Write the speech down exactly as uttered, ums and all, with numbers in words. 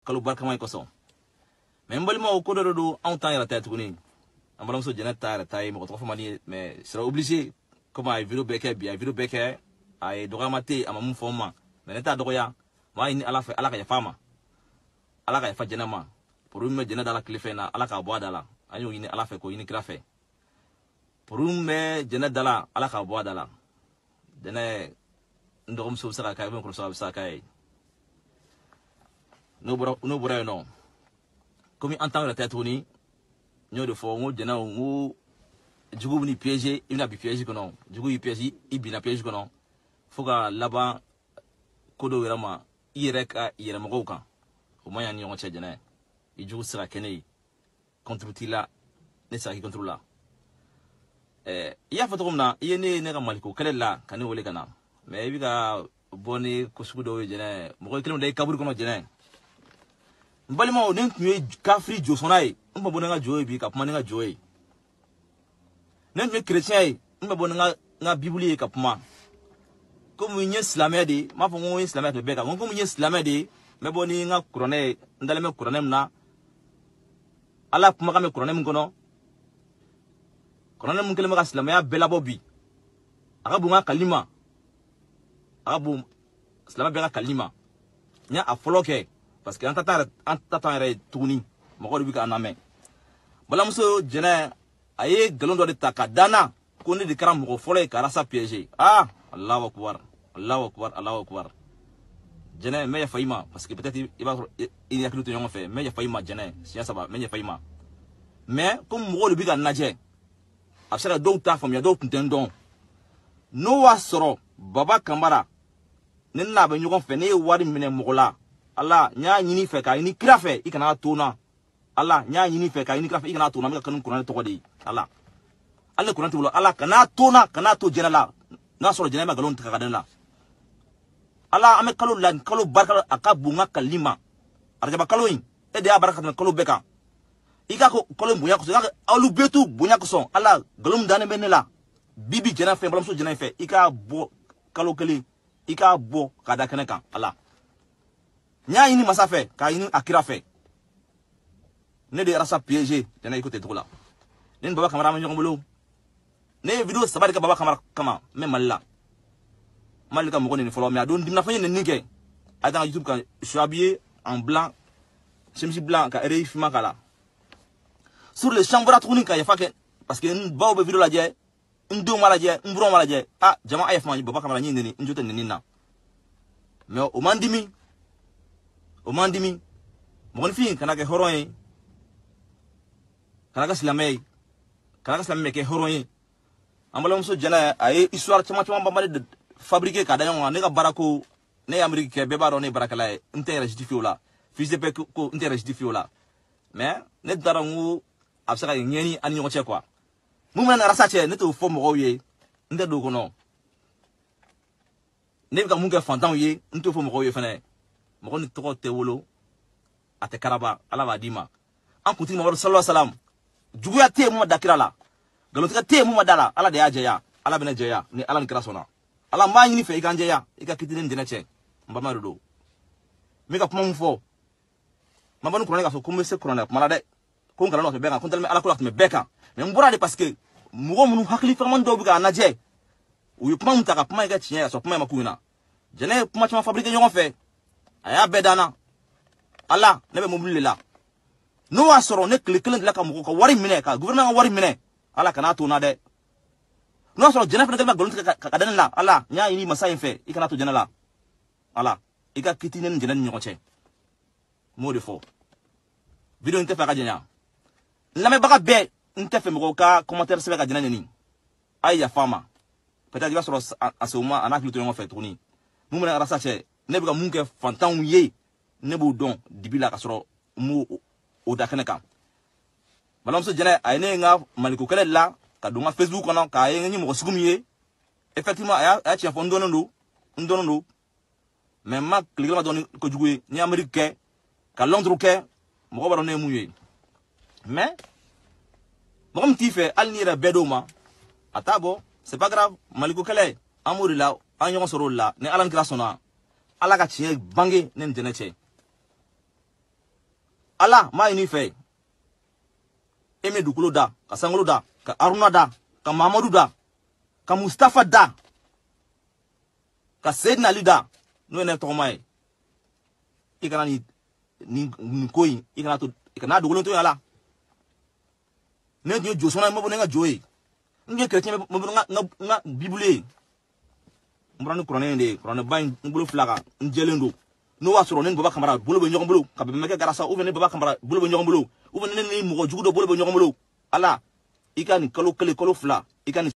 kalo barkama ikoso mais mbalima o ko do do en temps yara tête kuni ambalam so jena tare tay mo ko fa mani mais sera obligé comment ay vidéo beke bien vidéo beke ay dogamate amam foma mais neta dogoya ma ini ala fa ala ka fama ala ka fa jena ma pour me jena dala klifena ala ka bo dala anyo ini ala fa ko ini krafe pour me jena dala ala ka bo dala dene ndogum so saka kay ko so saka kay no bro no bro no comme en tant que tête toni ñoo de fo ngo jena ngo jugu ni piège il na bi piège ko non jugu yi piège ibina piège ko non foga laba kodo wirama ireka irema go kan o maya ni ngo che jena i jugu sera kenei contributila ne sa ki controla eh ya fa to na yene ne ga maliko kala la kan wole kana mais bi ga boni ko sugudo jena mo ko kelmo day kabur ko no jena mbalima o nen tuye kafri jo sonai mba bonanga joy bi ka puma nga joy nen tuye chrétien mba bonanga nga bibli ka puma comme nye islamé de ma fo ngo islamé to beka comme nye islamé de me boni nga kurone ndale me kurone na ala puma ka me kurone mun kono kurone mun kele ma islamé ya bela bobi aka bunga kalima aka bu islamé beka kalima nya afoloke parce que en tata en tata re tuni mako bi ka aname bala muso jena aye galondo de takadana ko ni de karam ko fole ka rasa piéger ah Allahu akbar Allahu akbar Allahu akbar jena me ya faima parce que peut-être il va il y a que tout fait me ya faima jena si ça va me ya faima mais comme mako bi ka naje afsara do ta fam ya do tendon no wa soro baba kamara nenna ba nyugo fe ne wari mine mogola Allah nya nyini fe ka ni krafe ikana tona Allah nya nyini fe ka ni krafe ikana tona meka kanun Qur'an to godi Allah Allah Qur'an to Allah kana tona kana to jenala na soro jenama galon ta kadana Allah ame kalu lan kalu barka akabunga kalima arjaba kaluin e de baraka tan kalu beka ika ko kalu bunya ko ga alu betu bunya ko son Allah galum dane benela bibi jena fe balam so jena fe ika bo kalu kali ika bo kada kanaka Allah nya ini masafe ka ini akira fe ne de rasa piéger dana ikote drola nen baba kamera ma nyongolo ne video sabari ka baba kamera kama me malla malika mo ni follow me adon dimna fanye ninke ata YouTube ka je suis habillé en blanc chemise blanc ka ere fima kala sur les chambres tunin ka yafa ke parce que bawo be video la je ndo mala je mbro mala je ah jama ayef ma baba kamera nyinde ni njote ni nina mais o mandimi o mandimi mon fi kana ke horoy kana ka islamay kana ka islamay ke horoy ambalom so jana ay histoire chama chama bamba de fabriquer ka daño ne ka barako ne Amérique ke bebaro ne barakala intérêt justifié la fils de pe ko intérêt justifié la mais ne darangu absaka ñeni an ñoo ci quoi mu mena rasache ne to fo mo ye nde do ko no ne ka mu ke fantan ye nto fo mo ye fene mo ni to te wolo ate karaba ala va dima an kuti mo sallallahu alaihi wasallam juguya te mu dakira la galotika te mu madala ala de ajeya ala bene jeya ni ala ni krasona ala ma nyini fe iganje ya ika kitine ndina che mbama do mi ka kuma mu fo mabanu kurana ka so kuma se kurana kuma la de ko ngala no be ka ko tel me ala ko la me beka me mbura de parce que mugo munu hakli fa man do bi ka na je u kuma mu ta ka kuma ga chinya so kuma ma kuina jene kuma chama fabriquer nyon fe aya bedana Allah ne be mo bulila no wa soro ne kle kle la ka mu ko wari mine ka gouvernement wari mine ala kana to na de no soro jene fa ne galon ka ka den la ala nya ini masay fe ikana to jene la ala ika kitinen jene nyon che mo de fo video inte fa ka jenya la me baka be inte fe mo ka commentaire se ka jene ni ay ya fama peut-être va soro asoma anaklu to nyon fe toni mu mena rasa che ne be ka munke fantan ye ne bu don dibila ka soro mu o da kana kan balam so jene ay ne nga maliko kala la ka dunga Facebook kono ka ay ngi mo sugumie effectivement ay ay ci fo ndono ndo ndono ndo mais ma kliga ma don ko jugué ni Amérique ka Londres ke mo ko baro ne muye mais mo am ti fe al ni ra bedoma atabo c'est pas grave maliko kala amouri la an yon soro la ne alan grasona ala ka ci bangé ne jene che ala ma ini fe eme dukolo da ka sangolo da ka aruna da ka mamadou da ka mustafa da ka Seydina Ali da no ene to mai ikana ni ni koyi ikana to ikana dugolo to yala ne nyo josona mo bonga joyi nge chrétien mo nga nga bible mbrani kurane nde kurane bain ngulu flaga njelendo no wasoro ne baba kamara bolo be nyogom bolo ka be meke garasa ou ne baba kamara bolo be nyogom bolo ou ne ni mo jugudo bolo be nyogom bolo ala ikani kalo kale kalo fla ikani